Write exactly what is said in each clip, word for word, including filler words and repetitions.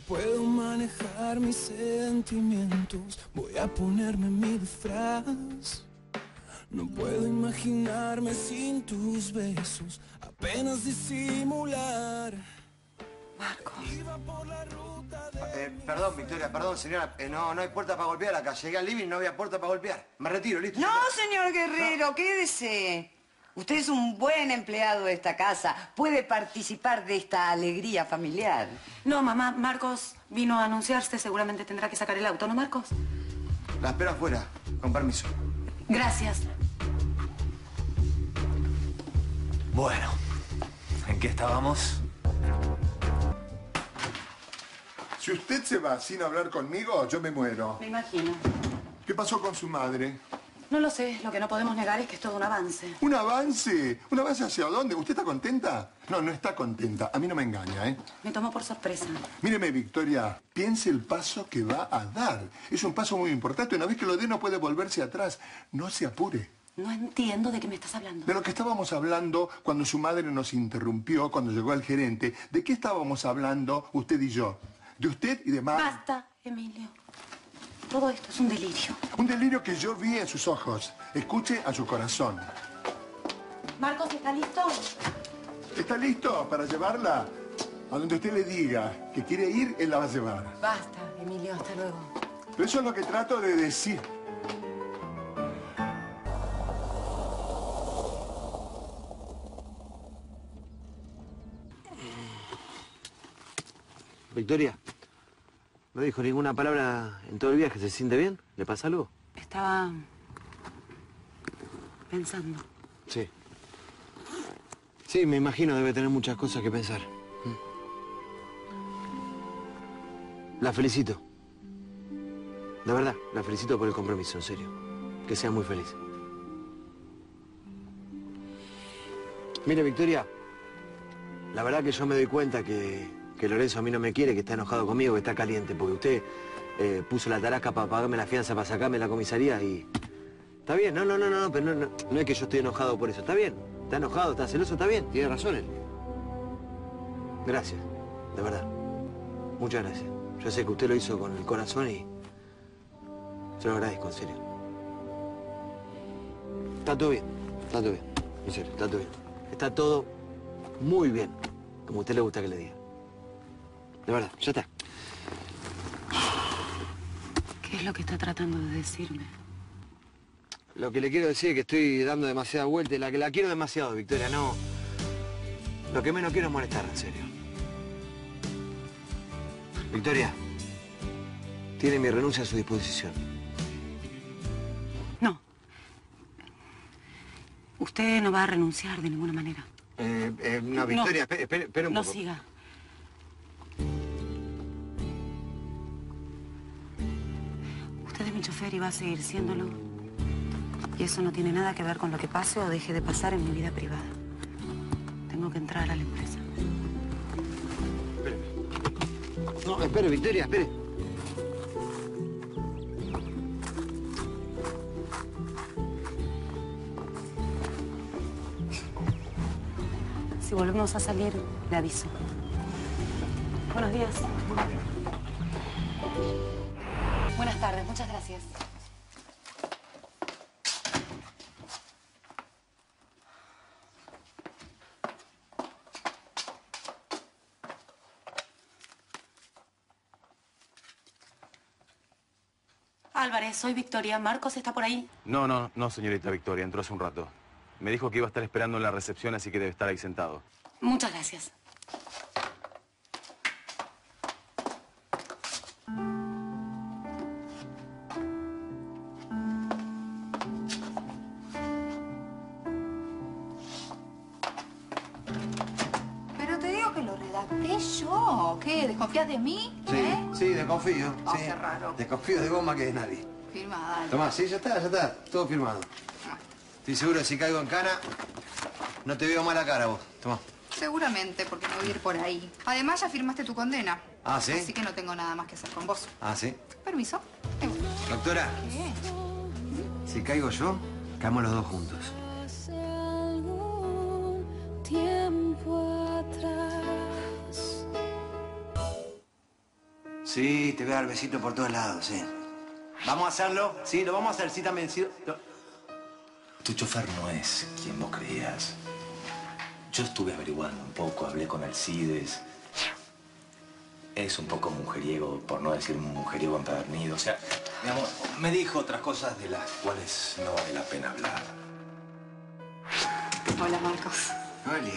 puedo manejar mis sentimientos, voy a ponerme mi disfraz. No puedo imaginarme sin tus besos, apenas disimular. Marcos. Eh, perdón, Victoria, perdón, señora. Eh, no, no hay puerta para golpear acá. Llegué al living y no había puerta para golpear. Me retiro, listo. No, señor Guerrero, no. Quédese. Usted es un buen empleado de esta casa. Puede participar de esta alegría familiar. No, mamá, Marcos vino a anunciarse. Seguramente tendrá que sacar el auto, ¿no, Marcos? La espero afuera, con permiso. Gracias. Bueno, ¿en qué estábamos? Si usted se va sin hablar conmigo, yo me muero. Me imagino. ¿Qué pasó con su madre? No lo sé. Lo que no podemos negar es que es todo un avance. ¿Un avance? ¿Un avance hacia dónde? ¿Usted está contenta? No, no está contenta. A mí no me engaña, ¿eh? Me tomó por sorpresa. Míreme, Victoria, piense el paso que va a dar. Es un paso muy importante. Una vez que lo dé, no puede volverse atrás. No se apure. No entiendo de qué me estás hablando. De lo que estábamos hablando cuando su madre nos interrumpió, cuando llegó el gerente. ¿De qué estábamos hablando usted y yo? De usted y de Mar... Basta, Emilio. Todo esto es un delirio. Un delirio que yo vi en sus ojos. Escuche a su corazón. Marcos, ¿está listo? ¿Está listo para llevarla? A donde usted le diga que quiere ir, él la va a llevar. Basta, Emilio, hasta luego. Pero eso es lo que trato de decir. Victoria, no dijo ninguna palabra en todo el viaje. ¿Se siente bien? ¿Le pasa algo? Estaba pensando. Sí. Sí, me imagino, debe tener muchas cosas que pensar. La felicito. De verdad, la felicito por el compromiso, en serio. Que sea muy feliz. Mire, Victoria, la verdad que yo me doy cuenta que... que Lorenzo a mí no me quiere, que está enojado conmigo, que está caliente, porque usted eh, puso la tarasca para pagarme la fianza, para sacarme la comisaría y... Está bien, no, no, no, no, pero no, no, no es que yo estoy enojado por eso, está bien. Está enojado, está celoso, está bien, tiene razón él. Gracias, de verdad. Muchas gracias. Yo sé que usted lo hizo con el corazón y... se lo agradezco, en serio. Está todo bien, está todo bien, en serio, está todo bien. Está todo muy bien, como a usted le gusta que le diga. De verdad, ya está. ¿Qué es lo que está tratando de decirme? Lo que le quiero decir es que estoy dando demasiada vuelta y la que la quiero demasiado, Victoria, no... Lo que menos quiero es molestar, en serio. Victoria, tiene mi renuncia a su disposición. No. Usted no va a renunciar de ninguna manera. Eh, eh, no, Victoria, no, espere, espere, espere un no poco. No siga. Usted es mi chofer y va a seguir siéndolo. Y eso no tiene nada que ver con lo que pase o deje de pasar en mi vida privada. Tengo que entrar a la empresa. Espere. No, espere, Victoria, espere. Si volvemos a salir, le aviso. Buenos días. Buenas tardes, muchas gracias. Álvarez, soy Victoria. ¿Marcos está por ahí? No, no, no, señorita Victoria. Entró hace un rato. Me dijo que iba a estar esperando en la recepción, así que debe estar ahí sentado. Muchas gracias. Pero te digo que lo redacté yo. ¿Qué? ¿Desconfías de mí? Sí, ¿Eh? sí, desconfío. Oh, sí. qué raro. Desconfío de vos más que de nadie. Firma, dale. Tomá, sí, ya está, ya está. Todo firmado. Estoy seguro que si caigo en cana, no te veo mala cara vos. Tomá. Seguramente, porque no voy a ir por ahí. Además, ya firmaste tu condena. Ah, ¿sí? Así que no tengo nada más que hacer con vos. Ah, ¿sí? Permiso. Ahí voy. Doctora, ¿Qué? si caigo yo, caemos los dos juntos. Hace algún tiempo atrás Sí, te voy a dar besitos por todos lados, sí. ¿Vamos a hacerlo? Sí, lo vamos a hacer, sí también, sí. Lo... Tu chofer no es quien vos creías. Yo estuve averiguando un poco, hablé con Alcides. Es un poco mujeriego, por no decir mujeriego empedernido. O sea, mi amor, me dijo otras cosas de las cuales no vale la pena hablar. Hola, Marcos. Noelia.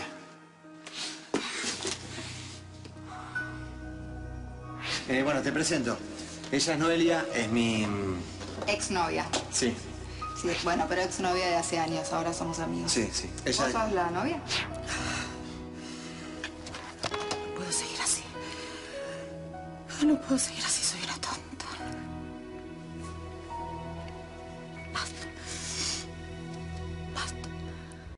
Eh, bueno, te presento. Ella es Noelia, es mi... Exnovia. Sí. Sí, bueno, pero exnovia de hace años, ahora somos amigos. Sí, sí. Ella... ¿Vos sos la novia? No puedo seguir así. No puedo seguir así, soy